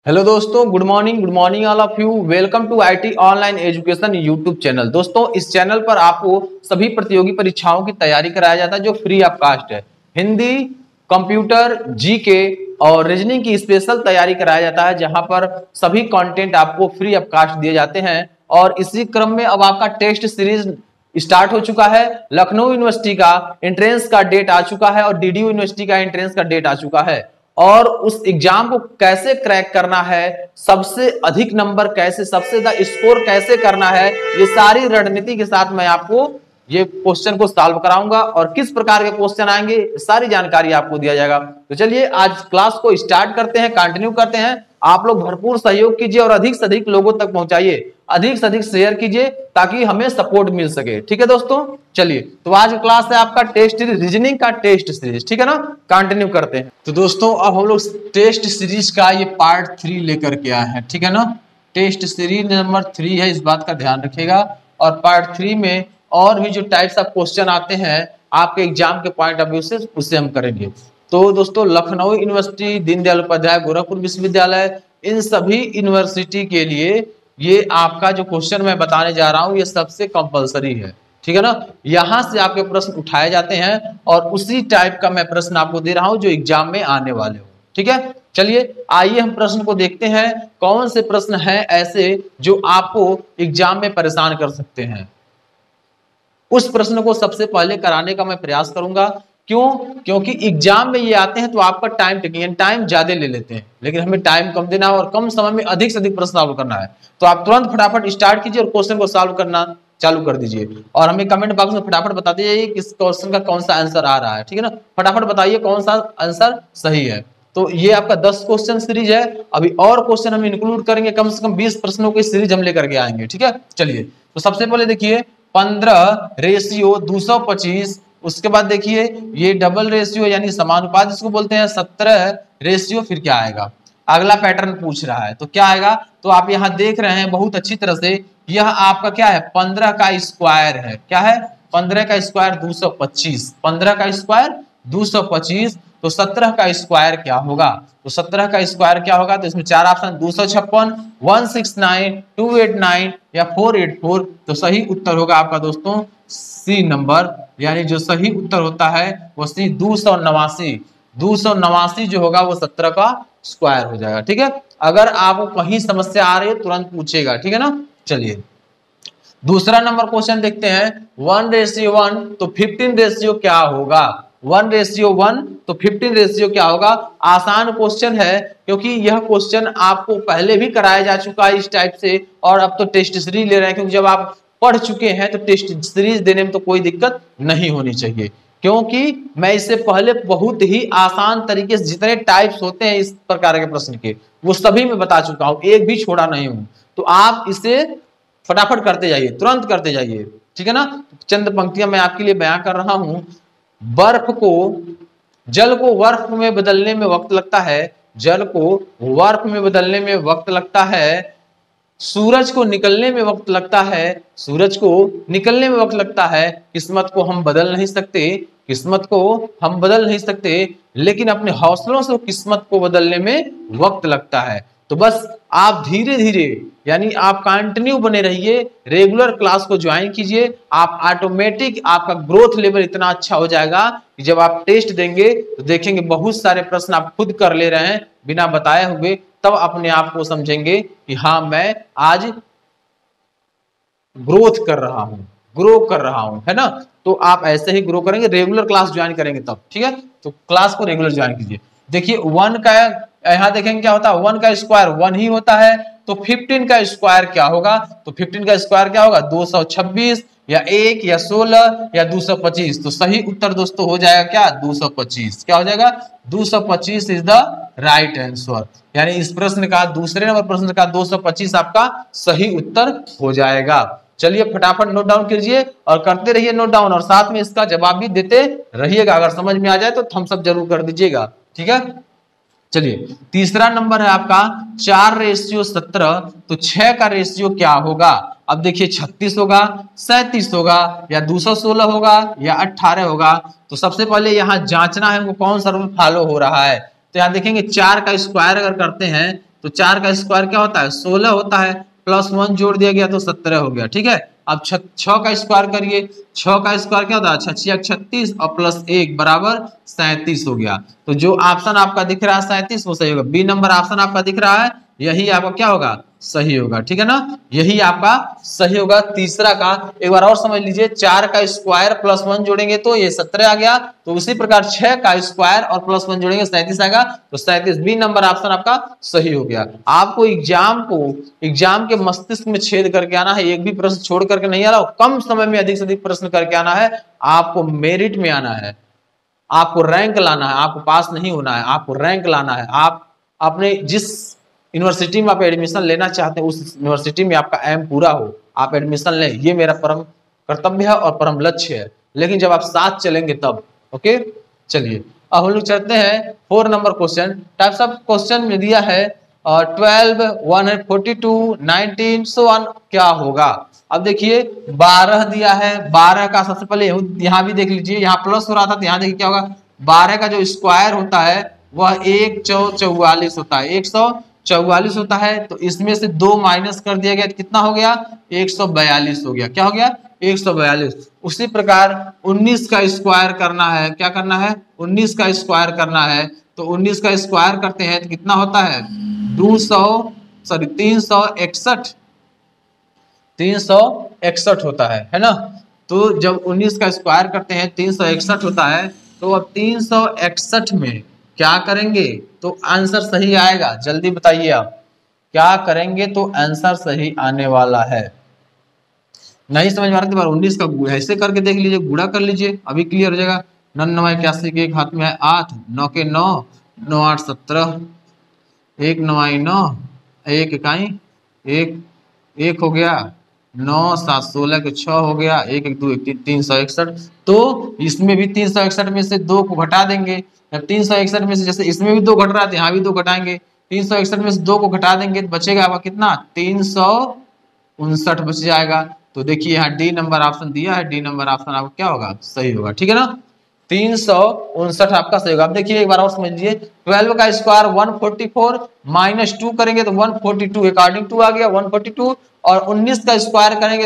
Hello दोस्तों, good morning all of you. Welcome to IT online education YouTube channel. दोस्तों, इस channel पर आपको सभी प्रतियोगी परीक्षाओं की तैयारी कराया जाता है जो फ्री ऑफ कास्ट है। हिंदी, कंप्यूटर, जीके और रीजनिंग की स्पेशल तैयारी कराया जाता है, जहां पर सभी कंटेंट आपको फ्री ऑफ कास्ट दिए जाते हैं। और इसी क्रम में अब आपका टेस्ट सीरीज स्टार्ट हो चुका है। लखनऊ यूनिवर्सिटी का एंट्रेंस का डेट आ चुका है और डीडी यूनिवर्सिटी का एंट्रेंस का डेट आ चुका है। और उस एग्जाम को कैसे क्रैक करना है, सबसे अधिक नंबर कैसे, सबसे ज्यादा स्कोर कैसे करना है, ये सारी रणनीति के साथ मैं आपको ये क्वेश्चन को सॉल्व कराऊंगा और किस प्रकार के क्वेश्चन आएंगे सारी जानकारी आपको दिया जाएगा। तो चलिए आज क्लास को स्टार्ट करते हैं, कंटिन्यू करते हैं। आप लोग भरपूर सहयोग कीजिए और अधिक से अधिक लोगों तक पहुंचाइए, अधिक से अधिक शेयर कीजिए ताकि हमें सपोर्ट मिल सके। ठीक है दोस्तों, चलिए तो आज क्लास है आपका टेस्ट सीरीज, रीजनिंग का टेस्ट सीरीज। ठीक है ना, कंटिन्यू करते हैं। तो दोस्तों अब हम लोग टेस्ट सीरीज का ये पार्ट 3 लेकर के आए हैं। ठीक है ना, टेस्ट सीरीज नंबर 3 है, इस बात का ध्यान रखिएगा। और पार्ट 3 में और भी जो टाइप्स ऑफ क्वेश्चन आते हैं आपके एग्जाम के पॉइंट ऑफ व्यू से, उससे हम करेंगे। तो दोस्तों लखनऊ यूनिवर्सिटी, दीनदयाल उपाध्याय, गोरखपुर विश्वविद्यालय, इन सभी यूनिवर्सिटी के लिए ये आपका जो क्वेश्चन मैं बताने जा रहा हूं ये सबसे कंपलसरी है। ठीक है ना, यहां से आपके प्रश्न उठाए जाते हैं और उसी टाइप का मैं प्रश्न आपको दे रहा हूं जो एग्जाम में आने वाले हो। ठीक है, चलिए आइए हम प्रश्न को देखते हैं। कौन से प्रश्न हैं ऐसे जो आपको एग्जाम में परेशान कर सकते हैं, उस प्रश्न को सबसे पहले कराने का मैं प्रयास करूंगा। क्यों? क्योंकि एग्जाम में ये आते हैं तो आपका टाइम टेकिंग, टाइम ज्यादा ले लेते हैं, लेकिन हमें टाइम कम देना है और कम समय में अधिक से अधिक प्रश्न सॉल्व करना है। तो आप तुरंत फटाफट स्टार्ट कीजिए और क्वेश्चन को सॉल्व करना चालू कर दीजिए और हमें कमेंट बॉक्स में फटाफट बता दीजिए किस क्वेश्चन का कौन सा आंसर आ रहा है। ठीक है ना, फटाफट बताइए कौन सा आंसर सही है। तो ये आपका 10 क्वेश्चन सीरीज है। अभी और क्वेश्चन हम इंक्लूड करेंगे, कम से कम 20 प्रश्नों की सीरीज हम लेकर के आएंगे। ठीक है, चलिए तो सबसे पहले देखिए 15:225। उसके बाद देखिए ये डबल रेशियो यानी समानुपात जिसको बोलते हैं, 17 फिर क्या आएगा। अगला पैटर्न पूछ रहा है तो क्या आएगा, तो आप यहां देख रहे हैं बहुत अच्छी तरह से, यह आपका क्या है 15 का स्क्वायर है। क्या है? 15 का स्क्वायर 225। 15 का स्क्वायर 225, तो 17 का स्क्वायर क्या होगा? तो 17 का स्क्वायर क्या होगा? तो इसमें चार ऑप्शन, 256, 169, 289 या 484। तो सही उत्तर होगा आपका दोस्तों सी नंबर, यानी जो सही उत्तर होता है वो सी 289। 289 जो होगा वो 17 का स्क्वायर हो जाएगा। ठीक है, अगर आपको कहीं समस्या आ रही है तुरंत पूछेगा। ठीक है ना, चलिए दूसरा नंबर क्वेश्चन देखते हैं। 1:1 तो 15 क्या होगा? 1:1 तो 15 क्या होगा? आसान क्वेश्चन है क्योंकि यह क्वेश्चन आपको पहले भी कराया जा चुका है इस टाइप से, और अब तो टेस्ट सीरीज ले रहे हैं क्योंकि जब आप पढ़ चुके हैं तो टेस्ट सीरीज देने में तो कोई दिक्कत नहीं होनी चाहिए। क्योंकि मैं इससे पहले बहुत ही आसान तरीके से जितने टाइप्स होते हैं इस प्रकार के प्रश्न के वो सभी मैं बता चुका हूं, एक भी छोड़ा नहीं हूं। तो आप इसे फटाफट करते जाइए, तुरंत करते जाइए। ठीक है ना, चंद पंक्तियां मैं आपके लिए बयां कर रहा हूं। जल को वर्फ में बदलने में वक्त लगता है, जल को वर्फ में बदलने में वक्त लगता है। सूरज को निकलने में वक्त लगता है, सूरज को निकलने में वक्त लगता है। किस्मत को हम बदल नहीं सकते, किस्मत को हम बदल नहीं सकते, लेकिन अपने हौसलों से किस्मत को बदलने में वक्त लगता है। तो बस आप धीरे धीरे यानी आप कंटिन्यू बने रहिए, रेगुलर क्लास को ज्वाइन कीजिए, आप ऑटोमेटिक आपका ग्रोथ लेवल इतना अच्छा हो जाएगा कि जब आप टेस्ट देंगे तो देखेंगे बहुत सारे प्रश्न आप खुद कर ले रहे हैं बिना बताए हुए, तब अपने आप को समझेंगे कि हाँ मैं आज ग्रोथ कर रहा हूं, ग्रो कर रहा हूं, है ना। तो आप ऐसे ही ग्रो करेंगे, रेगुलर क्लास ज्वाइन करेंगे तब। ठीक है, तो क्लास को रेगुलर ज्वाइन कीजिए। देखिए 1 का यहां देखेंगे क्या होता है, 1 का स्क्वायर 1 ही होता है, तो 15 का स्क्वायर क्या होगा? तो 15 का स्क्वायर क्या होगा? 226 या 1 या 16 या 225। तो सही उत्तर दोस्तों हो जाएगा क्या? 225। क्या हो जाएगा? 225 इज द राइट आंसर। यानी इस प्रश्न का, दूसरे नंबर प्रश्न का 225 आपका सही उत्तर हो जाएगा। चलिए फटाफट नोट डाउन कीजिए और करते रहिए नोट डाउन, और साथ में इसका जवाब भी देते रहिएगा। अगर समझ में आ जाए तो थम्स अप जरूर कर दीजिएगा। ठीक है, चलिए तीसरा नंबर है आपका 4:17। तो 6 का रेशियो क्या होगा? अब देखिए 36 होगा, 37 होगा या 216 होगा या 18 होगा। तो सबसे पहले यहाँ जांचना है हमको कौन सा रूल फॉलो हो रहा है। तो यहाँ देखेंगे 4 का स्क्वायर अगर करते हैं तो 4 का स्क्वायर क्या होता है 16 होता है, प्लस 1 जोड़ दिया गया तो 17 हो गया। ठीक है, अब 6 का स्क्वायर करिए, 6 का स्क्वायर क्या होता है 6 36 और प्लस 1 बराबर 37 हो गया। तो जो ऑप्शन आपका दिख रहा है 37 वो सही होगा। बी नंबर ऑप्शन आपका दिख रहा है, यही आपका क्या होगा सही होगा। ठीक है ना, यही आपका सही होगा तीसरा का। एक बार और समझ लीजिए, 4 का स्क्वायर प्लस 1 जोड़ेंगे तो ये 17 आ गया, तो उसी प्रकार 6 का स्क्वायर और प्लस 1 जोड़ेंगे 37 आएगा, तो 37 बी नंबर ऑप्शन आपका सही हो गया। आपको एग्जाम के मस्तिष्क में छेद करके आना है, एक भी प्रश्न छोड़ करके नहीं आना, कम समय में अधिक से अधिक प्रश्न करके आना है। आपको मेरिट में आना है, आपको रैंक लाना है, आपको पास नहीं होना है, आपको रैंक लाना है। आप अपने जिस यूनिवर्सिटी में आप एडमिशन लेना चाहते हैं उस यूनिवर्सिटी में आपका एम पूरा हो, आप एडमिशन लें, ये मेरा परम कर्तव्य है और परम लक्ष्य है। लेकिन जब आप साथ चलेंगे तब। ओके, चलिए अब हम लोग चलते हैं 4 number question. Types of question में दिया है 12, 142, 19 सो ऑन, क्या होगा। अब देखिए 12 दिया है, 12 का सबसे पहले यहाँ भी देख लीजिए, यहाँ प्लस हो रहा था तो यहाँ देखिए क्या होगा, 12 का जो स्क्वायर होता है वह 144 होता है, 144 होता है। तो इसमें से 2 माइनस कर दिया गया तो कितना हो गया 142 हो गया। क्या हो गया 142। उसी प्रकार 19 का स्क्वायर करना है, क्या करना है 19 का स्क्वायर करना है, तो 19 का स्क्वायर करते हैं तो कितना होता है 361 होता है ना। तो जब 19 का स्क्वायर करते हैं 361 होता है, तो अब 361 में क्या करेंगे तो आंसर सही आएगा। जल्दी बताइए आप क्या करेंगे तो आंसर सही आने वाला है। नहीं समझ में आ रहा तो 19 का ऐसे करके देख लीजिए, गुणा कर लीजिए, अभी क्लियर हो जाएगा। 9 81 के एक हाथ में है 8, 9 के 9, 9 8 17, 1 9 9, 1 इकाई 1 1 हो गया, 9 7 16 के 6 हो गया, 1 1 2 1 3, 361। तो इसमें भी 361 में से 2 को घटा देंगे। जब 361 में से जैसे इसमें भी 2 घट रहा है यहाँ भी 2 घटाएंगे, 361 में से 2 को घटा देंगे तो बचेगा आपका कितना 359 बच जाएगा। तो देखिए यहाँ डी नंबर ऑप्शन दिया है, डी नंबर ऑप्शन आपका क्या होगा सही होगा। ठीक है ना, 359 आपका सही होगा। अब देखिए एक बार और समझिए, 12 का स्क्वायर 144 माइनस 2 करेंगे तो 142 अकॉर्डिंग टू आ गया 142, और 19 का स्क्वायर करेंगे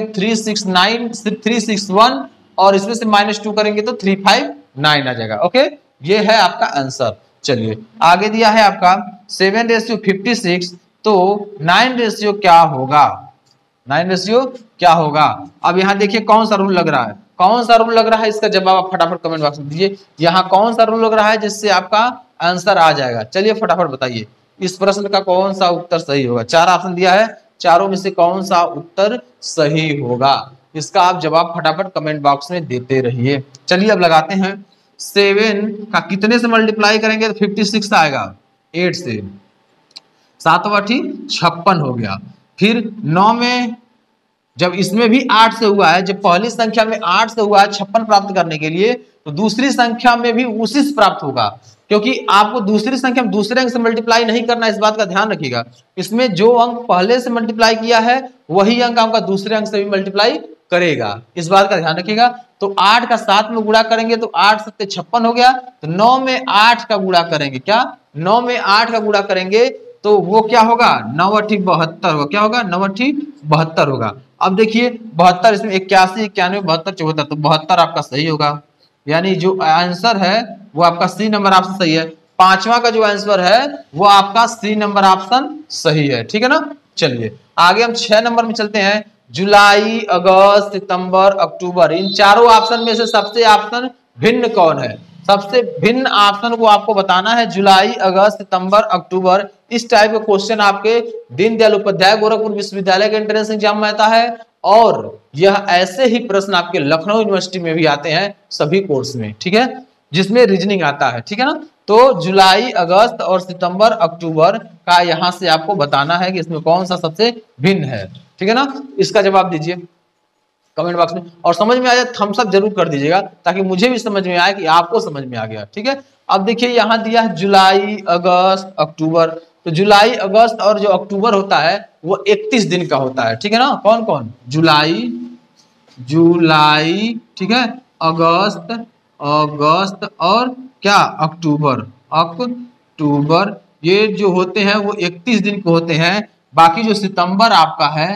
361 और इसमें से माइनस 2 करेंगे तो 359 आ जाएगा। ओके, ये है आपका आंसर। चलिए आगे दिया है आपका 7:56, तो 9 क्या होगा, 9 क्या होगा। अब यहाँ देखिए कौन सा रूल लग रहा है, कौन सा रूल लग रहा है, इसका जवाब आप फटाफट कमेंट बॉक्स में दीजिए। यहाँ कौन सा रूल लग रहा है जिससे आपका आंसर आ जाएगा, चलिए फटाफट बताइए इस प्रश्न का कौन सा उत्तर सही होगा। 4 ऑप्शन दिया है, चारों में से कौन सा उत्तर सही होगा, इसका आप जवाब फटाफट कमेंट बॉक्स में देते रहिए। चलिए अब लगाते हैं 7 का कितने से मल्टीप्लाई करेंगे तो 56 आएगा, 8 से, 7 8 56 हो गया। फिर 9 में जब इसमें भी 8 से हुआ है, जब पहली संख्या में 8 से हुआ है 56 प्राप्त करने के लिए, तो दूसरी संख्या में भी उसी से प्राप्त होगा, क्योंकि आपको दूसरी संख्या में दूसरे अंक से मल्टीप्लाई नहीं करना, इस बात का ध्यान रखिएगा। इसमें जो अंक पहले से मल्टीप्लाई किया है वही अंक आपका दूसरे अंक से भी मल्टीप्लाई करेगा, इस बात का ध्यान रखिएगा। तो 8 का 7 में गुणा करेंगे तो 8 7 56 हो गया। तो 9 में 8 का गुणा करेंगे, क्या 9 में 8 का गुणा करेंगे तो वो क्या होगा 9 8 72 होगा, क्या होगा 9 8 72 होगा। अब देखिए 72, इसमें 81 91 72 74, तो 72 आपका सही होगा। यानी जो आंसर है वो आपका सी नंबर ऑप्शन सही है। 5वां का जो आंसर है वो आपका सी नंबर ऑप्शन सही है। ठीक है ना, चलिए आगे हम 6 नंबर में चलते हैं। जुलाई अगस्त सितंबर अक्टूबर, इन चारों ऑप्शन में से सबसे ऑप्शन भिन्न कौन है, सबसे भिन्न ऑप्शन को आपको बताना है। जुलाई अगस्त सितंबर अक्टूबर, इस टाइप के क्वेश्चन आपके दीनदयाल उपाध्याय गोरखपुर विश्वविद्यालय के एंट्रेंस एग्जाम में आता है, और यह ऐसे ही प्रश्न आपके लखनऊ यूनिवर्सिटी में भी आते हैं सभी कोर्स में। ठीक है, जिसमें रीजनिंग आता है। ठीक है ना, तो जुलाई अगस्त और सितंबर अक्टूबर का यहां से आपको बताना है कि इसमें कौन सा सबसे भिन्न है। ठीक है ना, इसका जवाब दीजिए कमेंट बॉक्स में, और समझ में आ जाए थम्स अप जरूर कर दीजिएगा ताकि मुझे भी समझ में आए कि आपको समझ में आ गया। ठीक है, अब देखिए यहाँ दिया है जुलाई अगस्त अक्टूबर, तो जुलाई अगस्त और जो अक्टूबर होता है वो 31 दिन का होता है। ठीक है ना, कौन कौन जुलाई, ठीक है, अगस्त और क्या अक्टूबर, ये जो होते हैं वो 31 दिन के होते हैं। बाकी जो सितंबर आपका है,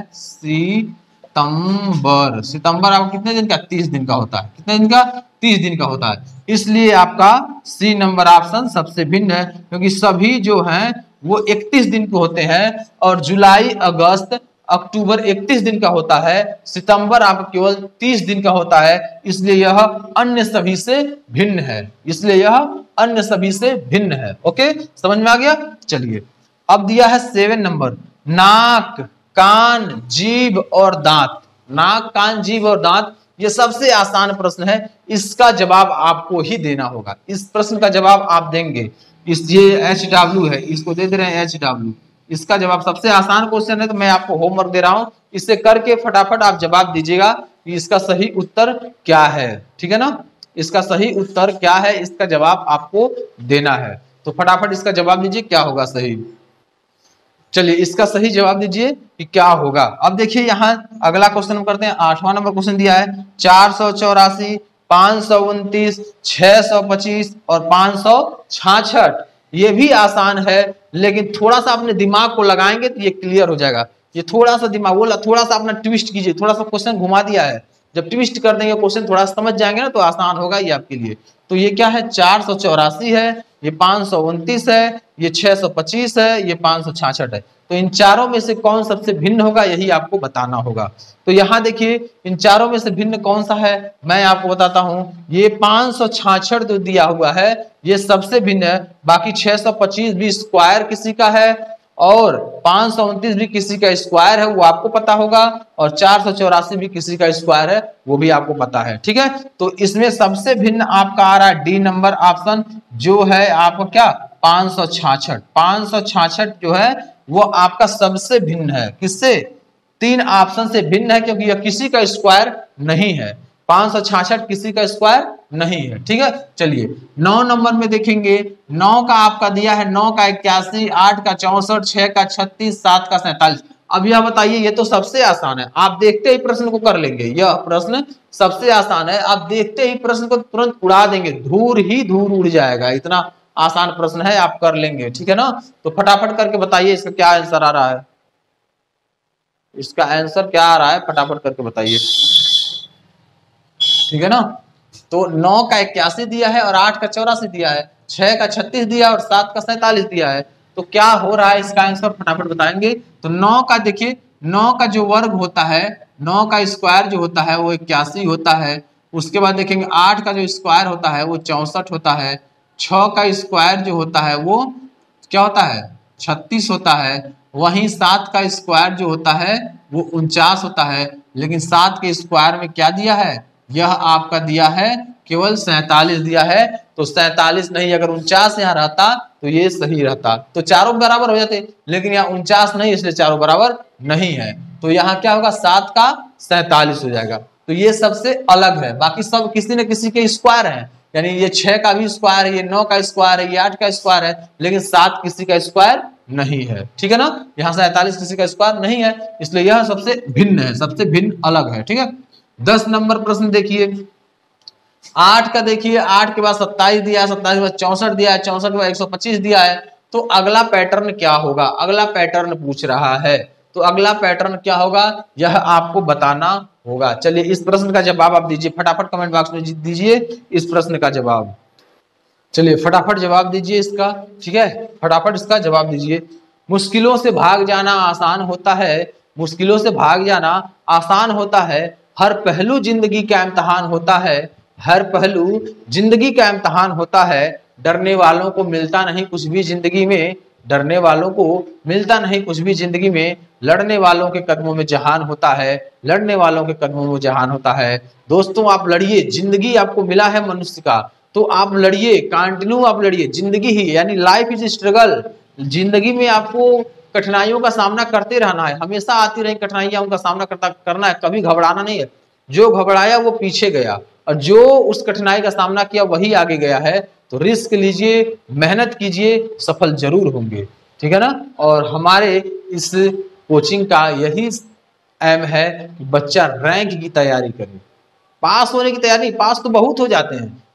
सितंबर आपका कितने दिन का? 30 दिन का होता है। कितने दिन का? 30 दिन का होता है। इसलिए आपका सी नंबर ऑप्शन सबसे भिन्न है, क्योंकि सभी जो हैं वो 31 दिन के होते हैं और जुलाई अगस्त अक्टूबर 31 दिन का होता है, सितंबर आपका केवल 30 दिन का होता है। इसलिए यह अन्य सभी से भिन्न है, इसलिए यह अन्य सभी से भिन्न है। ओके, समझ में आ गया? चलिए अब दिया है 7 नंबर, नाक, कान, जीभ और दांत। नाक, कान, जीभ और दांत, ये सबसे आसान प्रश्न है, इसका जवाब आपको ही देना होगा। इस प्रश्न का जवाब आप देंगे। ये HW है, इसको दे रहे हैं HW। इसका जवाब सबसे आसान क्वेश्चन है, तो मैं आपको होमवर्क दे रहा हूं, इसे करके फटाफट आप जवाब दीजिएगा कि इसका सही उत्तर क्या है। ठीक है ना? इसका सही उत्तर क्या है, इसका जवाब आपको देना है। तो फटाफट इसका जवाब दीजिए, क्या होगा सही। चलिए इसका सही जवाब दीजिए कि क्या होगा। अब देखिए यहाँ अगला क्वेश्चन हम करते हैं। 8वां नंबर क्वेश्चन दिया है 484, 529, 625 और 566। ये भी आसान है, लेकिन थोड़ा सा अपने दिमाग को लगाएंगे तो ये क्लियर हो जाएगा। ये थोड़ा सा दिमाग बोला, थोड़ा सा अपना ट्विस्ट कीजिए, थोड़ा सा क्वेश्चन घुमा दिया है। जब ट्विस्ट कर देंगे क्वेश्चन, थोड़ा समझ जाएंगे ना, तो आसान होगा ये आपके लिए। तो ये क्या है? 484 है, ये 529 है, ये 625 है, ये 566 है। तो इन चारों में से कौन सबसे भिन्न होगा, यही आपको बताना होगा। तो यहाँ देखिए इन चारों में से भिन्न कौन सा है, मैं आपको बताता हूं। ये 566 जो दिया हुआ है ये सबसे भिन्न है। बाकी 625 भी स्क्वायर किसी का है और 529 भी किसी का स्क्वायर है, वो आपको पता होगा, और 484 भी किसी का स्क्वायर है, वो भी आपको पता है। ठीक है, तो इसमें सबसे भिन्न आपका आ रहा है डी नंबर ऑप्शन, जो है आपको क्या? 566। 566 जो है वो आपका सबसे भिन्न है। किससे? 3 ऑप्शन से भिन्न है, क्योंकि यह किसी का स्क्वायर नहीं है। 566 किसी का स्क्वायर नहीं है। ठीक है, चलिए 9 नंबर में देखेंगे। 9 का आपका दिया है 9 का 81, 8 का 64, 6 का 36, 7 का 47। अब यह बताइए, ये तो सबसे आसान है, आप देखते ही प्रश्न को कर लेंगे। यह प्रश्न सबसे आसान है, आप देखते ही प्रश्न को तुरंत उड़ा देंगे, धूर ही धूर उड़ जाएगा। इतना आसान प्रश्न है, आप कर लेंगे। ठीक है ना? तो फटाफट करके बताइए इसका क्या आंसर आ रहा है। इसका आंसर क्या आ रहा है, फटाफट करके बताइए। ठीक है ना? तो 9 का 81 दिया है और 8 का 84 दिया है, 6 का 36 दिया और 7 का 47 दिया है। तो क्या हो रहा है इसका आंसर, फटाफट बताएंगे। तो 9 का देखिए, 9 का जो वर्ग होता है, 9 का स्क्वायर जो होता है वो 81 होता है। उसके बाद देखेंगे 8 का जो स्क्वायर होता है वो 64 होता है। 6 का स्क्वायर जो होता है वो क्या होता है? 36 होता है। वहीं 7 का स्क्वायर जो होता है वो 49 होता है। लेकिन 7 के स्क्वायर में क्या दिया है? यह आपका दिया है केवल 47 दिया है। तो 47 नहीं, अगर 49 यहाँ रहता तो ये सही रहता, तो चारों बराबर हो जाते, लेकिन यहाँ 49 नहीं, इसलिए चारों बराबर नहीं है। तो यहाँ क्या होगा? 7 का 47 हो जाएगा। तो ये सबसे अलग है, बाकी सब किसी न किसी के स्क्वायर है। यानी ये 6 का भी स्क्वायर है, ये 9 का स्क्वायर है, ये 8 का स्क्वायर है, लेकिन 7 किसी का स्क्वायर नहीं है। ठीक है ना? यहाँ 47 किसी का स्क्वायर नहीं है, इसलिए यह सबसे भिन्न है, सबसे भिन्न अलग है। ठीक है, 10 नंबर प्रश्न देखिए। 8 का देखिए, 8 के बाद 27 दिया है, 27 के बाद 64 दिया है, 64 के बाद 125 दिया है। तो अगला पैटर्न क्या होगा? अगला पैटर्न पूछ रहा है, तो अगला पैटर्न क्या होगा यह आपको बताना होगा। चलिए इस प्रश्न का जवाब आप दीजिए, फटाफट कमेंट बॉक्स में दीजिए इस प्रश्न का जवाब। चलिए फटाफट जवाब दीजिए इसका। ठीक है, फटाफट इसका जवाब दीजिए। मुश्किलों से भाग जाना आसान होता है, मुश्किलों से भाग जाना आसान होता है। हर पहलू जिंदगी का इम्तिहान होता है, हर पहलू जिंदगी का इम्तिहान होता है। डरने वालों को मिलता नहीं कुछ भी जिंदगी में, डरने वालों को मिलता नहीं कुछ भी जिंदगी में। लड़ने वालों के कदमों में जहान होता है, लड़ने वालों के कदमों में जहान होता है। दोस्तों आप लड़िए, जिंदगी आपको मिला है मनुष्य का, तो आप लड़िए, कंटिन्यू आप लड़िए। जिंदगी ही यानी लाइफ इज स्ट्रगल। जिंदगी में आपको कठिनाइयों का सामना करते रहना है, हमेशा आती रही कठिनाइयां, उनका सामना करना है, कभी घबराना नहीं है। जो घबराया वो पीछे गया, और जो उस कठिनाई का सामना किया वही आगे गया है। तो रिस्क लीजिए, मेहनत कीजिए, सफल जरूर होंगे। ठीक है ना? और हमारे इस कोचिंग का यही एम है कि बच्चा रैंक की तैयारी करे, पास होने की तैयारी। पास तो बहुत हो जाते हैं,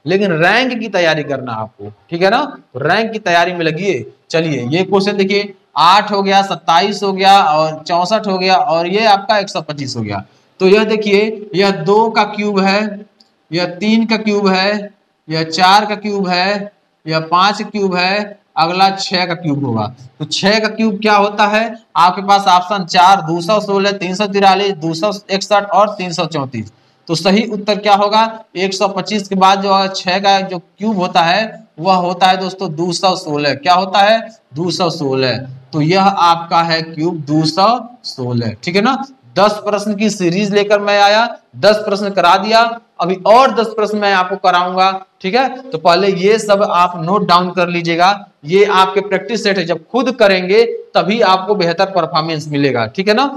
लेकिन रैंक की तैयारी करना आपको, ठीक है ना। तो रैंक की तैयारी में लगिए। चलिए ये क्वेश्चन देखिए, 8 हो गया, 27 हो गया और 64 हो गया और ये आपका 125 हो गया। तो यह देखिए, यह 2 का क्यूब है, यह 3 का क्यूब है, यह 4 का क्यूब है, यह 5 का क्यूब है, अगला 6 का क्यूब होगा। तो 6 का क्यूब क्या होता है आपके पास ऑप्शन 4, 216, 343, 261 और 334। तो सही उत्तर क्या होगा, 125 के बाद जो 6 का जो क्यूब होता है वह होता है दोस्तों 216। क्या होता है, 216। तो यह आपका है क्यूब 216, ठीक है ना। 10 प्रश्न की सीरीज लेकर मैं आया, 10 प्रश्न करा दिया, अभी और 10 प्रश्न मैं आपको कराऊंगा, ठीक है। तो पहले ये सब आप नोट डाउन कर लीजिएगा, ये आपके प्रैक्टिस सेट है, जब खुद करेंगे तभी आपको बेहतर परफॉर्मेंस मिलेगा, ठीक है ना।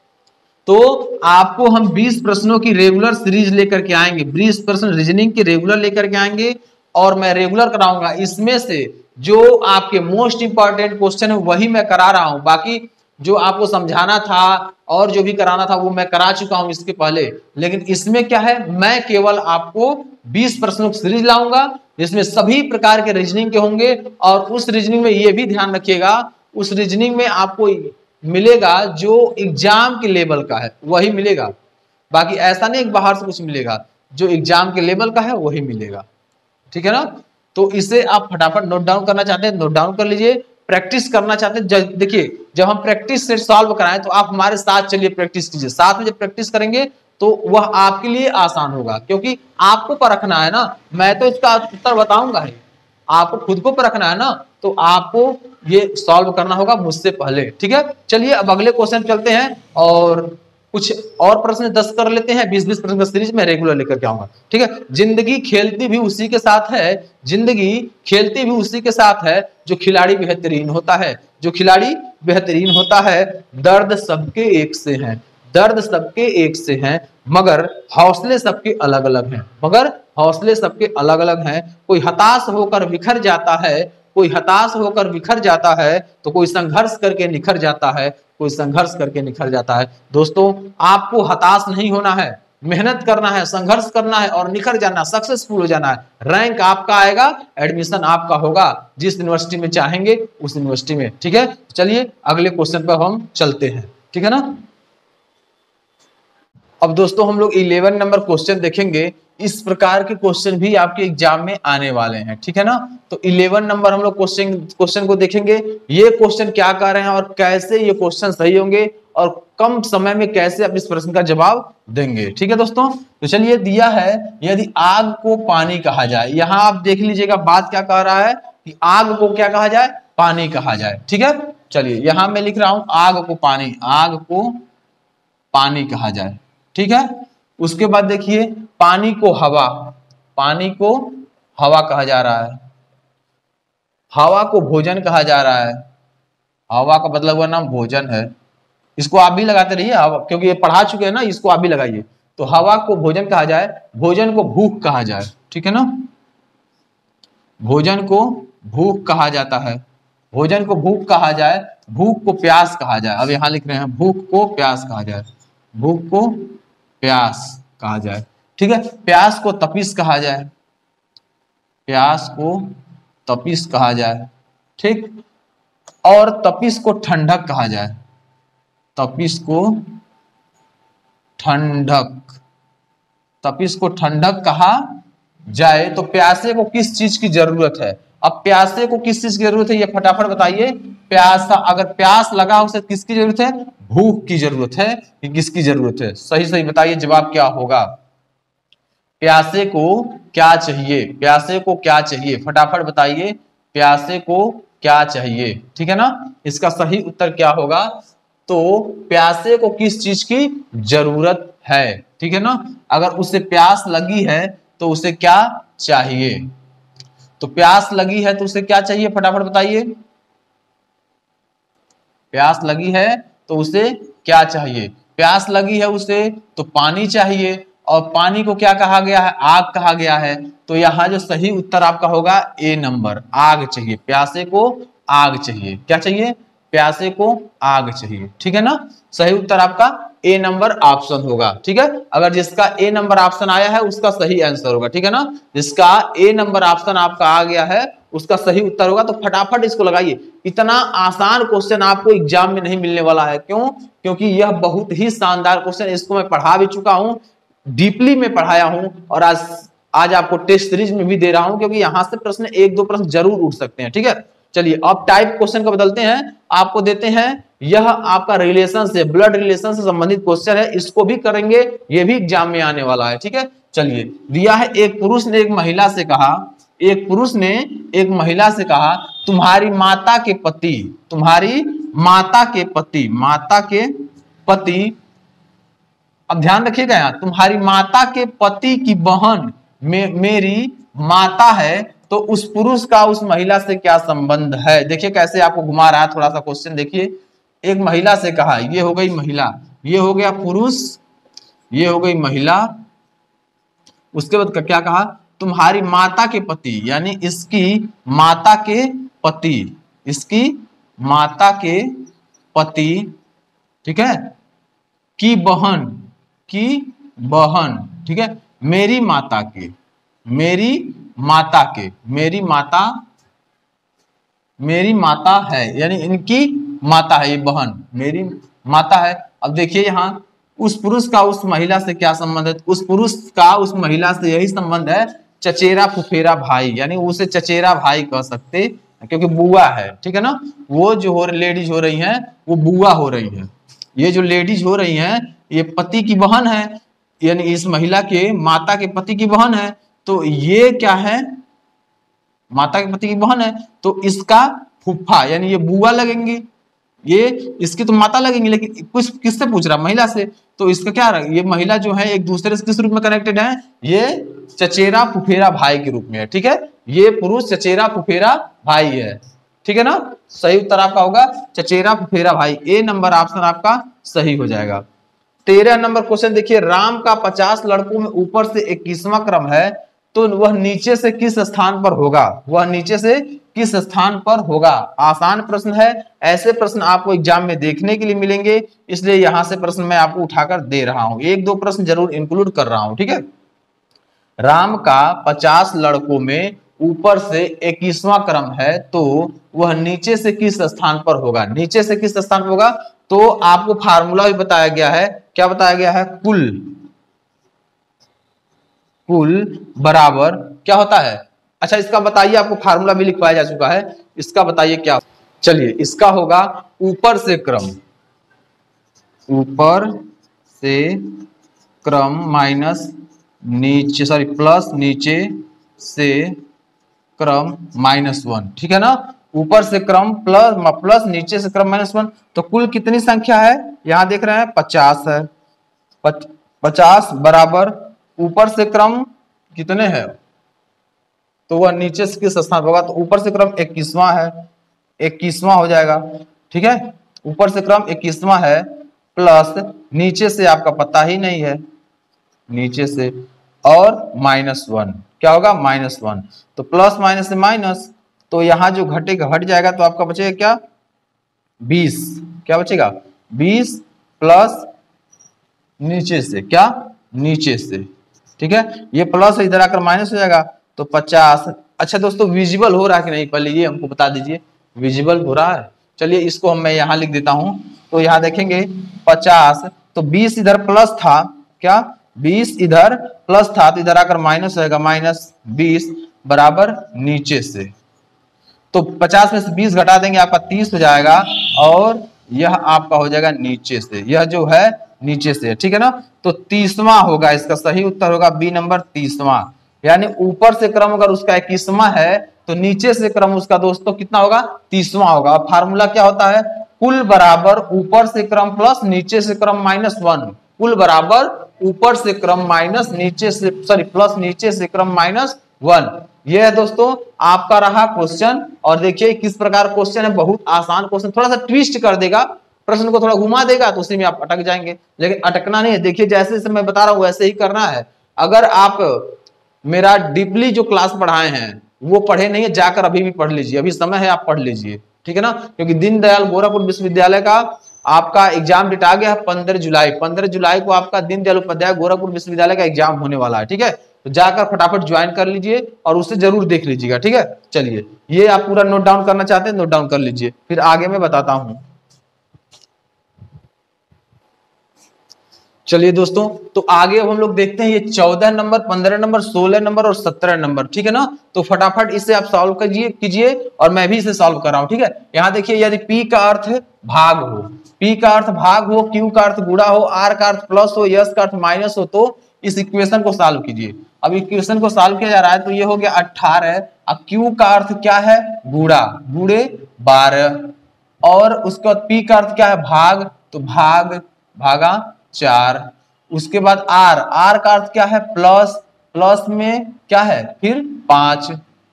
तो आपको हम 20 प्रश्नों की रेगुलर सीरीज लेकर के आएंगे, 20 प्रश्न रीजनिंग की रेगुलर लेकर के आएंगे और मैं रेगुलर कराऊंगा। इसमें से जो आपके मोस्ट इंपॉर्टेंट क्वेश्चन है वही मैं करा रहा हूं, बाकी जो आपको समझाना था और जो भी कराना था वो मैं करा चुका हूं इसके पहले। लेकिन इसमें क्या है, मैं केवल आपको 20 प्रश्नों की सीरीज लाऊंगा जिसमें सभी प्रकार के रीजनिंग के होंगे। और उस रीजनिंग में ये भी ध्यान रखिएगा, उस रीजनिंग में आपको मिलेगा जो एग्जाम के लेवल का है वही मिलेगा, बाकी ऐसा नहीं बाहर से कुछ मिलेगा, जो एग्जाम के लेवल का है वही मिलेगा, ठीक है ना। तो इसे आप फटाफट नोट डाउन करना चाहते हैं नोट डाउन कर लीजिए, प्रैक्टिस करना चाहते हैं देखिए जब हम प्रैक्टिस से सॉल्व कराएं तो आप हमारे साथ चलिए प्रैक्टिस कीजिए, साथ में जब प्रैक्टिस करेंगे तो वह आपके लिए आसान होगा, क्योंकि आपको परखना है ना, मैं तो इसका उत्तर बताऊंगा ही, आपको खुद को परखना है ना, तो आपको ये सॉल्व करना होगा मुझसे पहले, ठीक है। चलिए अब अगले क्वेश्चन चलते हैं और कुछ और प्रश्न 10 कर लेते हैं, 20-20 प्रश्न का सीरीज में रेगुलर लेकर के आऊंगा, ठीक है। जिंदगी खेलती भी उसी के साथ है, जिंदगी खेलती भी उसी के साथ है जो खिलाड़ी बेहतरीन होता है, जो खिलाड़ी बेहतरीन होता है। दर्द सबके एक से हैं, दर्द सबके एक से हैं, मगर हौसले सबके अलग अलग हैं, मगर हौसले सबके अलग अलग हैं। कोई हताश होकर बिखर जाता है, कोई हताश होकर बिखर जाता है, तो कोई संघर्ष करके निखर जाता है, कोई संघर्ष करके निखर जाता है। दोस्तों आपको हताश नहीं होना है, मेहनत करना है, संघर्ष करना है और निखर जाना, सक्सेसफुल हो जाना है। रैंक आपका आएगा, एडमिशन आपका होगा जिस यूनिवर्सिटी में चाहेंगे उस यूनिवर्सिटी में, ठीक है। चलिए अगले क्वेश्चन पर हम चलते हैं, ठीक है ना। अब दोस्तों हम लोग 11 नंबर क्वेश्चन देखेंगे, इस प्रकार के क्वेश्चन भी आपके एग्जाम में आने वाले हैं, ठीक है ना। तो 11 नंबर हम लोग क्वेश्चन को देखेंगे, ये क्वेश्चन क्या कर रहे हैं और कैसे ये क्वेश्चन सही होंगे और कम समय में कैसे आप इस प्रश्न का जवाब देंगे, ठीक है दोस्तों। तो चलिए दिया है, यदि आग को पानी कहा जाए, यहां आप देख लीजिएगा बात क्या कह रहा है कि आग को क्या कहा जाए, पानी कहा जाए, ठीक है। चलिए यहां मैं लिख रहा हूं आग को पानी, आग को पानी कहा जाए, ठीक है। उसके बाद देखिए पानी को हवा, पानी को हवा कहा जा रहा है, हवा को भोजन कहा जा रहा है, हवा का मतलब हुआ नाम भोजन है, इसको आप भी लगाते रहिए क्योंकि ये पढ़ा चुके हैं ना, इसको आप भी लगाइए। तो हवा को भोजन कहा जाए, भोजन को भूख कहा जाए, ठीक है ना, भोजन को भूख कहा जाता है, भोजन को भूख कहा जाए, भूख को प्यास कहा जाए। अब यहां लिख रहे हैं भूख को प्यास कहा जाए, भूख को प्यास कहा जाए, ठीक है। प्यास को तपिश कहा जाए, प्यास को तपिश कहा जाए, ठीक। और तपिश को ठंडक कहा जाए, तपिश को ठंडक, तपिश को ठंडक कहा जाए। तो प्यासे को किस चीज की जरूरत है, अब प्यासे को किस चीज की जरूरत है ये फटाफट बताइए। प्यासा, अगर प्यास लगा उसे किसकी जरूरत है, भूख की जरूरत है कि किसकी जरूरत है, सही सही बताइए जवाब क्या होगा। प्यासे को क्या चाहिए, प्यासे को क्या चाहिए, फटाफट बताइए प्यासे को क्या चाहिए, ठीक है ना। इसका सही उत्तर क्या होगा, तो प्यासे को किस चीज की जरूरत है, ठीक है ना। अगर उसे प्यास लगी है तो उसे क्या चाहिए, तो प्यास लगी है तो उसे क्या चाहिए फटाफट बताइए, प्यास लगी है तो उसे क्या चाहिए, प्यास लगी है उसे तो पानी चाहिए, और पानी को क्या कहा गया है, आग कहा गया है। तो यहां जो सही उत्तर आपका होगा ए नंबर, आग चाहिए, प्यासे को आग चाहिए, क्या चाहिए, प्यासे को आग चाहिए, ठीक है ना। सही उत्तर आपका ए नंबर ऑप्शन होगा। ठीक है, अगर जिसका ए नंबर ऑप्शन आया है उसका सही आंसर होगा। ठीक है ना, जिसका ए नंबर ऑप्शन आपका आ गया है उसका सही उत्तर होगा। तो फटाफट इसको लगाइए। इतना आसान क्वेश्चन आपको एग्जाम में नहीं मिलने वाला है। क्यों? क्योंकि यह बहुत ही शानदार क्वेश्चन, इसको मैं पढ़ा भी चुका हूं, डीपली में पढ़ाया हूं, और आज आपको टेस्ट सीरीज में भी दे रहा हूं, क्योंकि यहां से प्रश्न एक दो प्रश्न जरूर उठ सकते हैं। ठीक है, चलिए अब टाइप क्वेश्चन को बदलते हैं, आपको देते हैं, यह आपका रिलेशन से, ब्लड रिलेशन से संबंधित क्वेश्चन है, इसको भी करेंगे, ये भी एग्जाम में आने वाला है। ठीक है, चलिए दिया है, एक पुरुष ने एक महिला से कहा, एक पुरुष ने एक महिला से कहा, तुम्हारी माता के पति, तुम्हारी माता के पति, माता के पति, अब ध्यान रखिएगा यहाँ, तुम्हारी माता के पति की बहन मेरी माता है, तो उस पुरुष का उस महिला से क्या संबंध है। देखिए कैसे आपको घुमा रहा है थोड़ा सा क्वेश्चन। देखिए, एक महिला से कहा, ये हो गई महिला, ये हो गया पुरुष, ये हो गई महिला, उसके बाद क्या कहा, तुम्हारी माता के पति, यानी इसकी माता के पति, इसकी माता के पति, ठीक है, की बहन, की बहन, ठीक है, मेरी माता के, मेरी माता के, मेरी माता, मेरी माता है, यानी इनकी माता है, ये बहन मेरी माता है। अब देखिए यहाँ, उस पुरुष का उस महिला से क्या संबंध है, उस पुरुष का उस महिला से यही संबंध है, चचेरा फुफेरा भाई, यानी उसे चचेरा भाई कह सकते, क्योंकि बुआ है। ठीक है ना, वो जो लेडीज हो रही हैं वो बुआ हो रही है, ये जो लेडीज हो रही हैं ये पति की बहन है, यानी इस महिला के माता के पति की बहन है, तो ये क्या है, माता के पति की बहन है, तो इसका फूफा, यानी ये बुआ लगेंगी, ये इसकी तो माता लगेंगी, लेकिन कुछ किससे पूछ रहा, महिला से, तो इसका क्या, ये महिला जो है एक दूसरे से किस रूप में कनेक्टेड है, ये चचेरा फुफेरा भाई के रूप में है। ठीक है, ये पुरुष चचेरा फुफेरा भाई है। ठीक है ना, सही उत्तर आपका होगा चचेरा फुफेरा भाई, ए नंबर ऑप्शन आपका सही हो जाएगा। 13 नंबर क्वेश्चन देखिए, राम का 50 लड़कों में ऊपर से 21वां क्रम है, तो वह नीचे से किस स्थान पर होगा, वह नीचे से किस स्थान पर होगा। आसान प्रश्न है, ऐसे प्रश्न आपको एग्जाम में देखने के लिए मिलेंगे, इसलिए यहां से प्रश्न मैं आपको उठाकर दे रहा हूं, एक दो प्रश्न जरूर इंक्लूड कर रहा हूं। ठीक है, राम का 50 लड़कों में ऊपर से 21वां क्रम है, तो वह नीचे से किस स्थान पर होगा, नीचे से किस स्थान पर होगा, तो आपको फार्मूला भी बताया गया है, क्या बताया गया है, कुल, कुल बराबर क्या होता है, अच्छा इसका बताइए, आपको फार्मूला भी लिखवाया जा चुका है, इसका बताइए क्या, चलिए इसका होगा ऊपर से क्रम, ऊपर से क्रम माइनस नीचे, सॉरी प्लस नीचे से क्रम -1। ठीक है ना, ऊपर से क्रम प्लस नीचे से क्रम -1, तो कुल कितनी संख्या है, यहां देख रहे हैं 50 है, 50 बराबर ऊपर से क्रम कितने हैं, तो वह नीचे से किस स्थान पर होगा, तो ऊपर से क्रम 21वां है, 21वां हो जाएगा। ठीक है, ऊपर से क्रम 21वां है, प्लस नीचे से आपका पता ही नहीं है, नीचे से, और -1, क्या होगा -1, तो प्लस माइनस से माइनस, तो यहां जो घटेगा घट जाएगा, तो आपका बचेगा क्या 20, क्या बचेगा 20 प्लस नीचे से, क्या नीचे से, ठीक है, ये प्लस इधर आकर माइनस हो जाएगा, तो 50। अच्छा दोस्तों, विजिबल हो रहा है कि नहीं, पहले ये हमको बता दीजिए, विजिबल हो रहा है, चलिए इसको मैं यहां लिख देता हूं, तो यहां देखेंगे 50, तो 20 इधर प्लस था, क्या 20 इधर प्लस था, तो इधर आकर माइनस होगा, -20 बराबर नीचे से, तो 50 में से 20 घटा देंगे, आपका 30 हो जाएगा, और यह आपका हो जाएगा नीचे से, यह जो है नीचे से, ठीक है ना, तो 30वां होगा, इसका सही उत्तर होगा बी नंबर 30वां, यानी ऊपर से क्रम अगर उसका 21वां है, तो नीचे से क्रम उसका दोस्तों कितना होगा 30वां होगा। अब फार्मूला क्या होता है, कुल बराबर ऊपर से क्रम प्लस नीचे से क्रम -1, कुल बराबर ऊपर से क्रम माइनस नीचे से, सॉरी प्लस नीचे से क्रम -1। यह है दोस्तों आपका रहा क्वेश्चन, और देखिए किस प्रकार क्वेश्चन है, बहुत आसान क्वेश्चन, थोड़ा सा ट्विस्ट कर देगा, प्रश्न को थोड़ा घुमा देगा, तो उसी में आप अटक जाएंगे, लेकिन अटकना नहीं है। देखिए जैसे जैसे मैं बता रहा हूं वैसे ही करना है। अगर आप मेरा डीपली जो क्लास पढ़ाए हैं वो पढ़े नहीं है, जाकर अभी भी पढ़ लीजिए, अभी समय है, आप पढ़ लीजिए, ठीक है ना, क्योंकि दीनदयाल गोरखपुर विश्वविद्यालय का आपका एग्जाम डेट आ गया है 15 जुलाई। 15 जुलाई को आपका दीनदयाल उपाध्याय गोरखपुर विश्वविद्यालय का एग्जाम होने वाला है। ठीक है, तो जाकर फटाफट ज्वाइन कर लीजिए और उसे जरूर देख लीजिएगा। ठीक है, चलिए ये आप पूरा नोट डाउन करना चाहते हैं, नोट डाउन कर लीजिए, फिर आगे मैं बताता हूं। चलिए दोस्तों, तो आगे अब हम लोग देखते हैं ये 14 नंबर, 15 नंबर, 16 नंबर और 17 नंबर। ठीक है ना, तो फटाफट इसे आप सॉल्व कीजिए और मैं भी इसे सॉल्व कर रहा हूं। ठीक है, यहां देखिए, यदि P का अर्थ भाग हो, P का अर्थ भाग हो, Q का अर्थ गुणा हो, R का अर्थ प्लस हो, S का अर्थ माइनस हो, तो इस इक्वेशन को सॉल्व कीजिए। अब इक्वेशन को सॉल्व किया जा रहा है, तो ये हो गया 18। अब Q का अर्थ क्या है, गुणा, गुणे 12, और उसके बाद P का अर्थ क्या है, भाग, तो भाग भागा 4। उसके बाद R, R का अर्थ क्या है, प्लस, प्लस में क्या है फिर 5,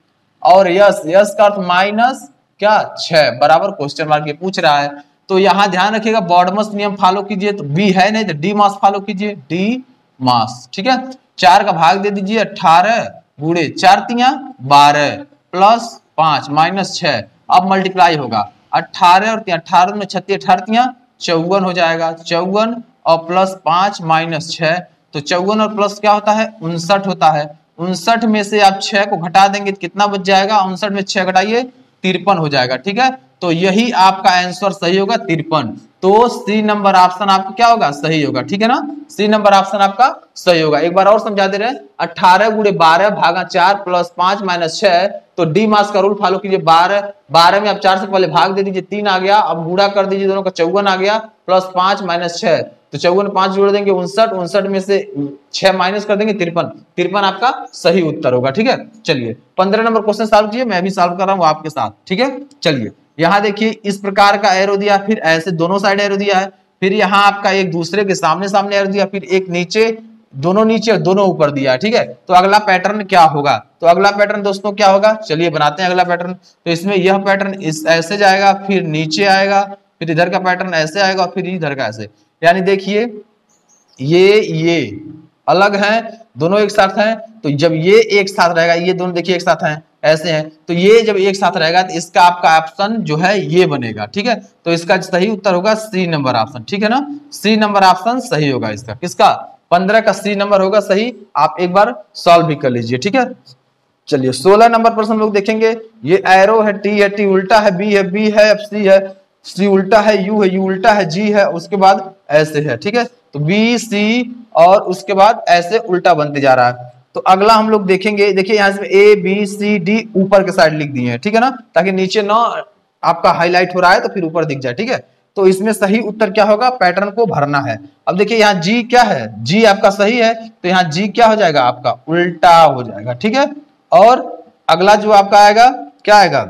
और यस, यस का अर्थ माइनस क्या 6, बराबर क्वेश्चन मार्क ये पूछ रहा है। तो यहां ध्यान रखिएगा, बॉडमस नियम फॉलो कीजिए, तो बी है नहीं तो डी मास फॉलो कीजिए, डी मास। ठीक है, 4 का भाग दे दीजिए, 18 गुणे 4 तिया 12 प्लस 5 माइनस 6, अब मल्टीप्लाई होगा 18 और 18 में 36, 18 तिया 54 हो जाएगा, 54 और प्लस 5 माइनस 6, तो 54 और प्लस क्या होता है, 59 होता है। 59 में से आप 6 को घटा देंगे तो कितना बच जाएगा, 59 में 6 घटाइए 53 हो जाएगा। ठीक है, तो यही आपका आंसर सही होगा, 53। तो सी नंबर ऑप्शन आपका क्या होगा, सही होगा। ठीक है ना, सी नंबर ऑप्शन आपका सही होगा। एक बार और समझा दे रहे हैं, 18 गुणे 12 भागा 4 प्लस 5 माइनस 6, तो डी मास का रूल फॉलो कीजिए। 12 में आप 4 से पहले भाग दे दीजिए, 3 आ गया, अब गुणा कर दीजिए दोनों का, 54 आ गया, प्लस 5 माइनस 6, तो 54 5 जोड़ देंगे 59, 59 में से 6 माइनस कर देंगे 53, 53 आपका सही उत्तर होगा। ठीक है, चलिए 15 नंबर क्वेश्चन सॉल्व कीजिए, मैं भी सॉल्व कर रहा हूं आपके साथ। ठीक है, चलिए यहां देखिए, इस प्रकार का एरो दिया, फिर ऐसे दोनों साइड एरो दिया है, फिर यहाँ आपका एक दूसरे के सामने सामने एरो दिया, फिर एक नीचे, दोनों नीचे और दोनों ऊपर दिया। ठीक है, तो अगला पैटर्न क्या होगा, तो अगला पैटर्न दोस्तों क्या होगा, चलिए बनाते हैं अगला पैटर्न। तो इसमें यह पैटर्न इस ऐसे जाएगा, फिर नीचे आएगा, फिर इधर का पैटर्न ऐसे आएगा, फिर इधर का ऐसे, यानी देखिए ये अलग हैं, दोनों एक साथ हैं, तो जब ये एक साथ रहेगा, ये दोनों देखिए एक साथ हैं, ऐसे हैं, तो ये जब एक साथ रहेगा तो इसका आपका ऑप्शन जो है ये बनेगा। ठीक है, तो इसका सही उत्तर होगा सी नंबर ऑप्शन। ठीक है ना, सी नंबर ऑप्शन सही होगा इसका, किसका, 15 का सी नंबर होगा सही। आप एक बार सॉल्व भी कर लीजिए। ठीक है, चलिए 16 नंबर प्रश्न लोग देखेंगे। ये एरो है, टी है, टी उल्टा है, बी है, बी है, सी है, सी उल्टा है, यू है, यू उल्टा है, जी है, उसके बाद ऐसे है। ठीक है, तो बी सी और उसके बाद ऐसे उल्टा बनते जा रहा है। तो अगला हम लोग देखेंगे, देखिए यहाँ से ए बी सी डी ऊपर के साइड लिख दिए हैं। ठीक है ना, ताकि नीचे ना आपका हाईलाइट हो रहा है तो फिर ऊपर दिख जाए। ठीक है, तो इसमें सही उत्तर क्या होगा, पैटर्न को भरना है। अब देखिए यहाँ जी क्या है, जी आपका सही है, तो यहाँ जी क्या हो जाएगा, आपका उल्टा हो जाएगा। ठीक है, और अगला जो आपका आएगा क्या आएगा,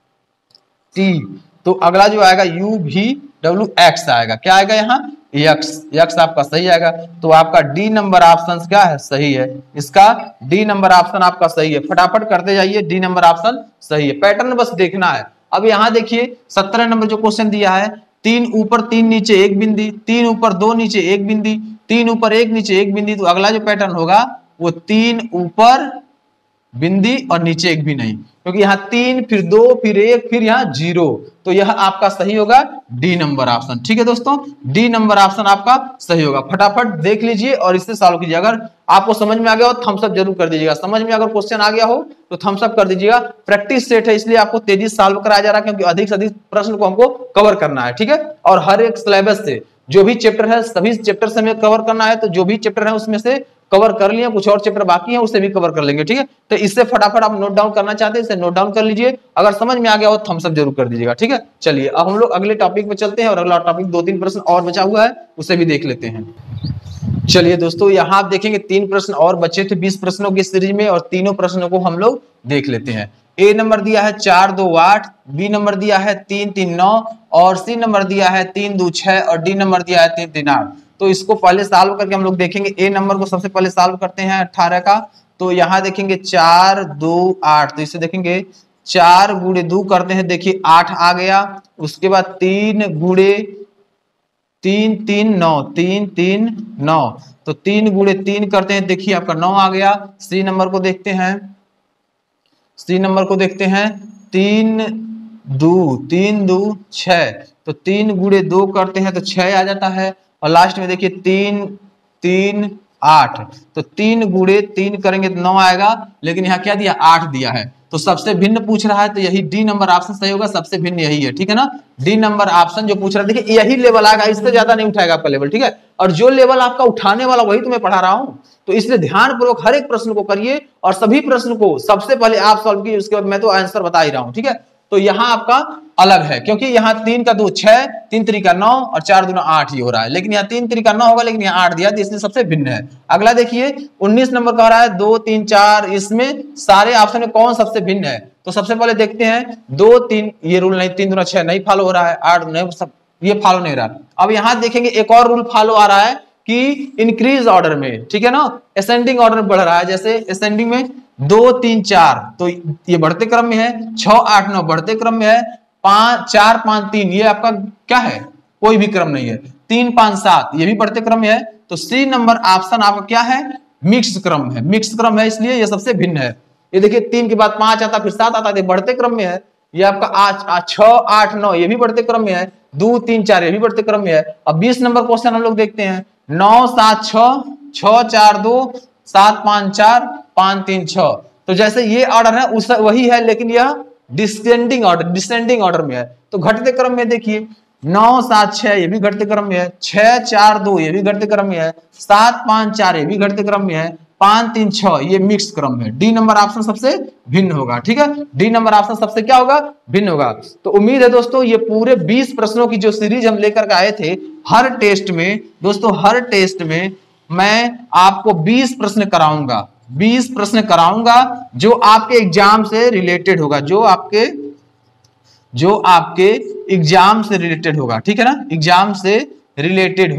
टी, तो अगला जो आएगा यू भी डब्ल्यू एक्स आएगा, क्या आएगा यहाँ यक्स, यक्स आपका सही आएगा। तो आपका डी नंबर ऑप्शन क्या है, सही है, इसका डी नंबर ऑप्शन आपका सही है। फटाफट करते जाइए, डी नंबर ऑप्शन सही है, पैटर्न बस देखना है। अब यहाँ देखिए 17 नंबर जो क्वेश्चन दिया है, 3 ऊपर 3 नीचे एक बिंदी, 3 ऊपर 2 नीचे एक बिंदी, 3 ऊपर 1 नीचे एक बिंदी, तो अगला जो पैटर्न होगा वो 3 ऊपर बिंदी और नीचे एक भी नहीं, क्योंकि यहाँ 3 फिर 2 फिर 1 फिर यहाँ 0, तो यह आपका सही होगा डी नंबर ऑप्शन। ठीक है दोस्तों, डी नंबर ऑप्शन आपका सही होगा। फटाफट देख लीजिए और इससे सॉल्व कीजिए। अगर आपको समझ में आ गया हो थम्स अप जरूर कर दीजिएगा, समझ में अगर क्वेश्चन आ गया हो तो थम्स अप कर दीजिएगा। प्रैक्टिस सेट है, इसलिए आपको तेजी से सॉल्व कराया जा रहा है, क्योंकि अधिक से अधिक प्रश्न को हमको कवर करना है। ठीक है, और हर एक सिलेबस से जो भी चैप्टर है सभी चैप्टर से हमें कवर करना है, तो जो भी चैप्टर है उसमें से कवर कर लिया, कुछ और चैप्टर बाकी है उसे भी कवर कर लेंगे। ठीक है, तो इससे फटाफट आप नोट डाउन करना चाहते हैं इसे नोट डाउन कर लीजिए, अगर समझ में आ गया हो थम्स अप जरूर कर दीजिएगा। ठीक है, चलिए अब हम लोग अगले टॉपिक पे चलते हैं, और अगला टॉपिक 2-3 प्रश्न और बचा हुआ है उसे भी देख लेते हैं। चलिए दोस्तों, यहाँ आप देखेंगे 3 प्रश्न और बचे थे 20 प्रश्नों की सीरीज में, और तीनों प्रश्नों को हम लोग देख लेते हैं। ए नंबर दिया है 4 2 8, बी नंबर दिया है 3 3 9, और सी नंबर दिया है 3 2 6, और डी नंबर दिया है 3 3 8। तो इसको पहले सॉल्व करके हम लोग देखेंगे। ए नंबर को सबसे पहले सॉल्व करते हैं 18 का, तो यहाँ देखेंगे 4 2 8, तो इसे देखेंगे 4 गुणे 2 करते हैं, देखिए 8 आ गया। उसके बाद 3 गुणे 3 3 9, 3 3 9, तो 3 गुणे 3 करते हैं, देखिए आपका 9 आ गया। सी नंबर को देखते हैं, सी नंबर को देखते हैं, 3 2 6, तो 3 गुणे 2 करते हैं तो 6 आ जाता है, और लास्ट में देखिए 3 3 8, तो 3 गुणे 3 करेंगे तो 9 आएगा, लेकिन यहाँ क्या दिया 8 दिया है। तो सबसे भिन्न पूछ रहा है तो यही डी नंबर ऑप्शन सही होगा, सबसे भिन्न यही है, ठीक है ना। डी नंबर ऑप्शन जो पूछ रहा है, देखिए यही लेवल आएगा, इससे ज्यादा नहीं उठाएगा आपका लेवल, ठीक है। और जो लेवल आपका उठाने वाला वही तुम्हें पढ़ा रहा हूं, तो इसलिए ध्यानपूर्वक हर एक प्रश्न को करिए और सभी प्रश्न को सबसे पहले आप सॉल्व कीजिए, उसके बाद मैं तो आंसर बता ही रहा हूं, ठीक है। तो यहाँ आपका अलग है, क्योंकि यहाँ 3 का 2 6, 3 3 का 9 और 4 दूना 8 ही हो रहा है, लेकिन यहाँ 3 3 का 9 होगा, लेकिन यहाँ 8 दिया, इसलिए सबसे भिन्न है। अगला देखिए 19 नंबर का हो रहा है 2 3 4, इसमें सारे ऑप्शन में कौन सबसे भिन्न है। तो सबसे पहले देखते हैं 2 3, ये रूल नहीं, 3 दूना 6 नहीं फॉलो हो रहा है, 8 नहीं, सब ये फॉलो नहीं रहा। अब यहाँ देखेंगे एक और रूल फॉलो आ रहा है कि इंक्रीज ऑर्डर में, ठीक है ना, असेंडिंग ऑर्डर में बढ़ रहा है। जैसे असेंडिंग में 2 3 4 तो ये बढ़ते क्रम में है, 6 8 9 बढ़ते क्रम में है, 5 4 5 3 ये आपका क्या है, कोई भी क्रम नहीं है, 3 5 7 ये भी बढ़ते क्रम में है। तो सी नंबर ऑप्शन आपका क्या है, मिक्स क्रम है, मिक्स क्रम है, इसलिए ये सबसे भिन्न है। ये देखिए 3 के बाद 5 आता, फिर 7 आता, बढ़ते क्रम में है। ये आपका 6 8 9 ये भी बढ़ते क्रम में है, 2 3 4 ये भी बढ़ते क्रम में है। अब 20 नंबर क्वेश्चन हम लोग देखते हैं, 9 7 6 6 4 2 7 5 4 5 3 6, तो जैसे ये ऑर्डर है उस वही है, लेकिन यह डिसेंडिंग ऑर्डर में है। तो घटते क्रम में देखिए 9 7 6 ये भी घटते क्रम में है, 6 4 2 ये भी घटते क्रम में है, 7 5 4 ये भी घटते क्रम में है, 5 3 6 ये मिक्स क्रम है। डी नंबर ऑप्शन सबसे भिन्न होगा, ठीक है, डी नंबर ऑप्शन सबसे क्या होगा, भिन्न होगा। तो उम्मीद है दोस्तों ये पूरे 20 प्रश्नों की जो सीरीज हम लेकर के आए थे, हर टेस्ट में दोस्तों, हर टेस्ट में मैं आपको 20 प्रश्न कराऊंगा, 20 प्रश्न कराऊंगा जो आपके एग्जाम से रिलेटेड होगा, जो आपके एग्जाम से रिलेटेड होगा, ठीक है ना, एग्जाम से रिलेटेड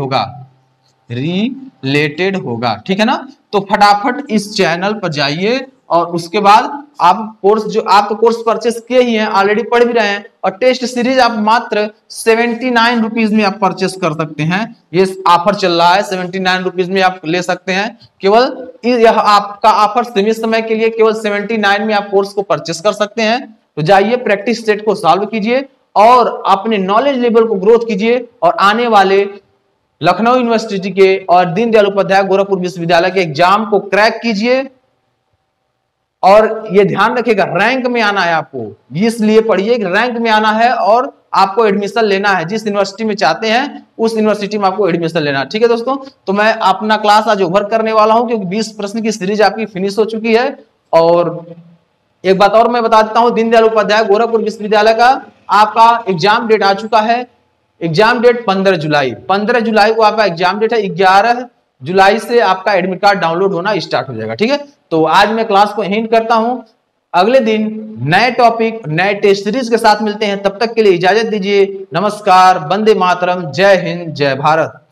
होगा, ठीक है ना। तो फटाफट इस चैनल पर जाइए और उसके बाद आप कोर्स, जो आप तो कोर्स परचेस किए ही हैं, ऑलरेडी पढ़ भी रहे हैं, और टेस्ट सीरीज आप मात्र 79 रुपीज में आप परचेस कर सकते हैं। ये ऑफर चल रहा है, 79 रुपीज में आप ले सकते हैं, केवल यह आपका ऑफर सीमित समय के लिए, केवल 79 में आप कोर्स को परचेस कर सकते हैं। तो जाइए प्रैक्टिस सेट को सॉल्व कीजिए और अपने नॉलेज लेवल को ग्रोथ कीजिए, और आने वाले लखनऊ यूनिवर्सिटी के और दीनदयाल उपाध्याय गोरखपुर विश्वविद्यालय के एग्जाम को क्रैक कीजिए। और ये ध्यान रखिएगा रैंक में आना है आपको, इसलिए पढ़िए कि रैंक में आना है और आपको एडमिशन लेना है, जिस यूनिवर्सिटी में चाहते हैं उस यूनिवर्सिटी में आपको एडमिशन लेना है, ठीक है दोस्तों। तो मैं अपना क्लास आज ओवर करने वाला हूं, क्योंकि 20 प्रश्न की सीरीज आपकी फिनिश हो चुकी है। और एक बात और मैं बता देता हूं, दीनदयाल उपाध्याय गोरखपुर विश्वविद्यालय का आपका एग्जाम डेट आ चुका है। एग्जाम डेट 15 जुलाई, 15 जुलाई को आपका एग्जाम डेट है। 11 जुलाई से आपका एडमिट कार्ड डाउनलोड होना स्टार्ट हो जाएगा, ठीक है। तो आज मैं क्लास को एंड करता हूं, अगले दिन नए टॉपिक नए टेस्ट सीरीज के साथ मिलते हैं, तब तक के लिए इजाजत दीजिए। नमस्कार, वंदे मातरम, जय हिंद, जय भारत।